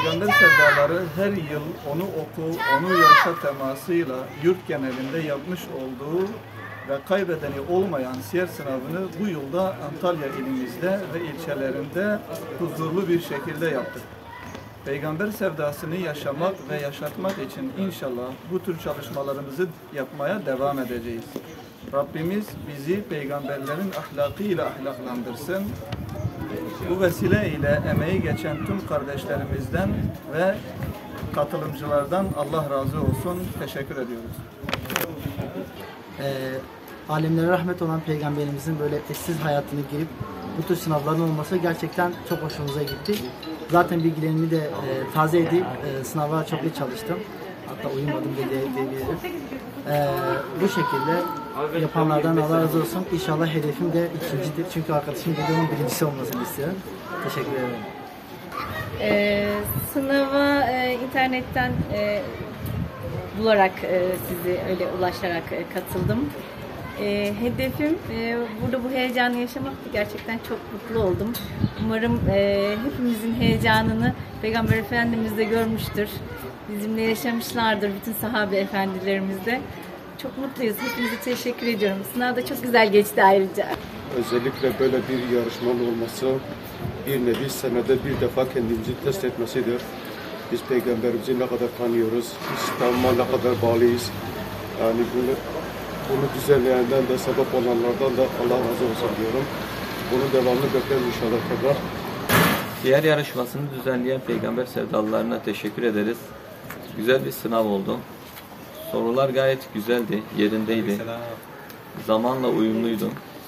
Peygamber sevdaları her yıl onu oku, onu yaşa temasıyla yurt genelinde yapmış olduğu ve kaybedeni olmayan siyer sınavını bu yılda Antalya ilimizde ve ilçelerinde huzurlu bir şekilde yaptık. Peygamber sevdasını yaşamak ve yaşatmak için inşallah bu tür çalışmalarımızı yapmaya devam edeceğiz. Rabbimiz bizi peygamberlerin ahlakıyla ahlaklandırsın. Bu vesile ile emeği geçen tüm kardeşlerimizden ve katılımcılardan Allah razı olsun. Teşekkür ediyoruz. Alemlere rahmet olan Peygamberimizin böyle eşsiz hayatını girip bu tür sınavların olması gerçekten çok hoşumuza gitti. Zaten bilgilerimi de taze edip sınava çok iyi çalıştım. Hatta uyumadım diyebilirim. Bu şekilde yapanlardan Allah razı olsun. İnşallah hedefim de ikincidir. Çünkü arkadaşım videonun birincisi olmasını istiyorum. Teşekkür ederim. Sınava internetten bularak sizi öyle ulaşarak katıldım. Hedefim burada bu heyecanı yaşamaktı. Gerçekten çok mutlu oldum. Umarım hepimizin heyecanını Peygamber Efendimiz de görmüştür. Bizimle yaşamışlardır bütün sahabe efendilerimiz de. Çok mutluyuz. Hepinize teşekkür ediyorum. Sınav da çok güzel geçti ayrıca. Özellikle böyle bir yarışmanın olması bir nevi senede bir defa kendimizi test etmesidir. Biz Peygamberimizi ne kadar tanıyoruz, İslam'a ne kadar bağlıyız. Yani bunu düzenleyenden de sebep olanlardan da Allah razı olsun diyorum. Bunun devamını bekliyoruz inşallah tekrar. Diğer yarışmasını düzenleyen Peygamber sevdalılarına teşekkür ederiz. Güzel bir sınav oldu. Sorular gayet güzeldi, yerindeydi. Zamanla uyumluydu.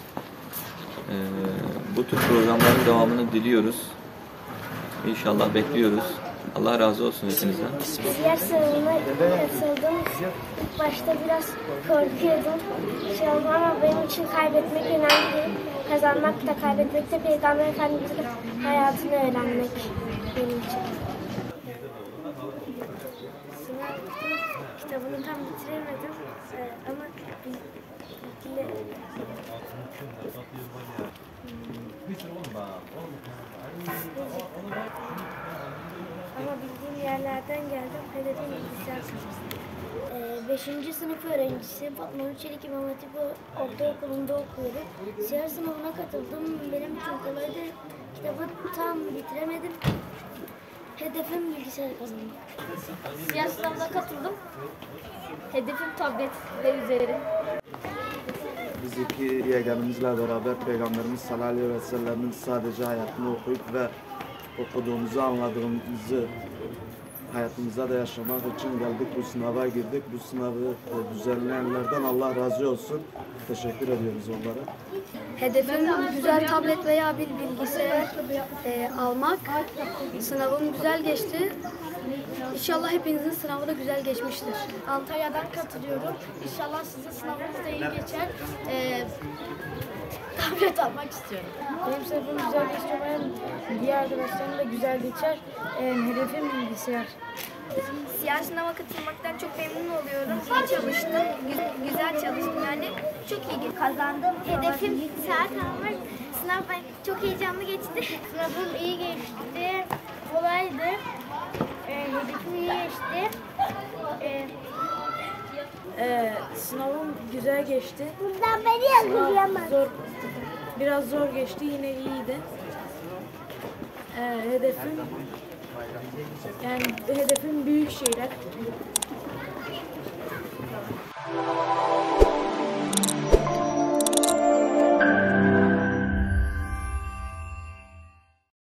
Bu tür programların devamını diliyoruz. İnşallah bekliyoruz. Allah razı olsun hepinizden. Siyer sınavına katıldım. İlk başta biraz korkuyordum. Ama benim için kaybetmek önemli değil. Kazanmak da kaybetmek de Peygamber Efendimiz'in hayatını öğrenmek benim için. Sınav kitabını tam bitiremedim ama ama bildiğim yerlerden geldim. Hedefim bilgisayar sınavı. 5. sınıf öğrencisi Fatma Çelik İmam Hatip Ortaokulu'nda okuyorum. Siyer sınavına katıldım. Benim için kolaydı. Kitabı tam bitiremedim. Hedefim bilgisayar kazanmak. Siyer sınavına katıldım. Hedefim tablet ve üzeri. Biz iki yeğenimizle beraber Peygamberimiz sallallahu aleyhi ve sellem'in sadece hayatını okuyup ve okuduğumuzu, anladığımızı hayatımızda da yaşamak için geldik. Bu sınava girdik. Bu sınavı düzenleyenlerden Allah razı olsun. Teşekkür ediyoruz onlara. Hedefim güzel tablet veya bir bilgisayar almak. Sınavım güzel geçti. İnşallah hepinizin sınavı da güzel geçmiştir. Antalya'dan katılıyorum. İnşallah sizin sınavınız da iyi geçer. Tablet almak istiyorum. Benim sınıfım güzel geçti. Umarım diğer arkadaşlarım da güzel geçer. Hedefim bilgisayar. Siyer sınava katılmaktan çok memnun oluyorum. İyi çalıştım. Güzel çalıştım yani. Çok iyi kazandım. Hedefim bilgisayar almak. Sınav çok heyecanlı geçti. Sınavım iyi geçti. Kolaydı. Hedefim iyi geçti. Sınavım güzel geçti. Bundan beri yazılamaz. Biraz zor geçti. Yine iyiydi. Hedefim büyük şeyler.